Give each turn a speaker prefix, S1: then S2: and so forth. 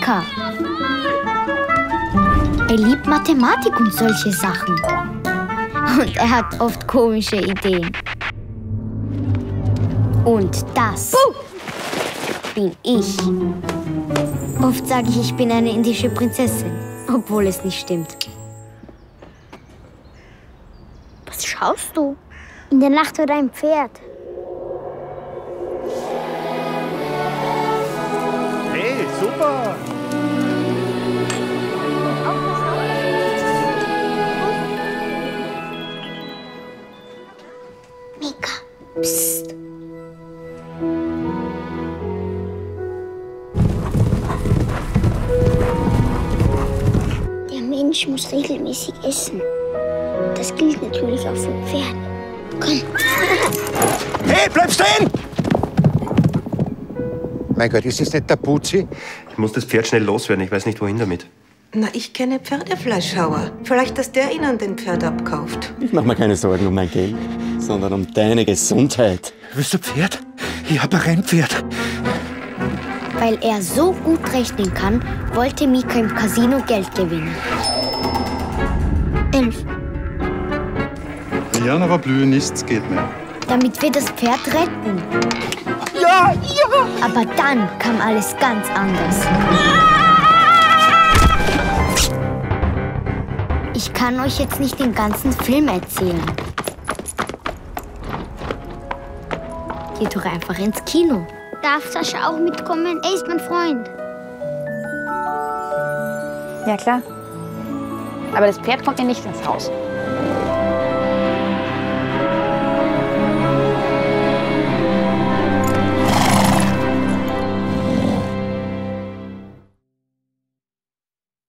S1: Mika. Er liebt Mathematik und solche Sachen. Und er hat oft komische Ideen. Und das bin ich. Oft sage ich bin eine indische Prinzessin, obwohl es nicht stimmt. Was schaust du?
S2: In der Nacht wird ein Pferd.
S3: Hey, super!
S2: Mika, psst. Der Mensch muss regelmäßig essen. Das gilt natürlich auch für Pferde. Komm.
S3: Hey, bleib stehen! Mein Gott, ist das nicht der Putzi?
S4: Ich muss das Pferd schnell loswerden. Ich weiß nicht, wohin damit.
S5: Na, ich kenne Pferdefleischhauer. Vielleicht, dass der Ihnen den Pferd abkauft.
S6: Ich mache mir keine Sorgen um mein Geld, sondern um deine Gesundheit.
S3: Willst du Pferd? Ich hab ein Rennpferd.
S1: Weil er so gut rechnen kann, wollte Mika im Casino Geld gewinnen. 11.
S7: Ja, aber blühen nichts geht mehr.
S1: Damit wir das Pferd retten.
S3: Ja, ja!
S1: Aber dann kam alles ganz anders. Ich kann euch jetzt nicht den ganzen Film erzählen. Geht doch einfach ins Kino.
S2: Darf Sascha auch mitkommen? Er ist mein Freund.
S8: Ja, klar. Aber das Pferd kommt mir nicht ins Haus.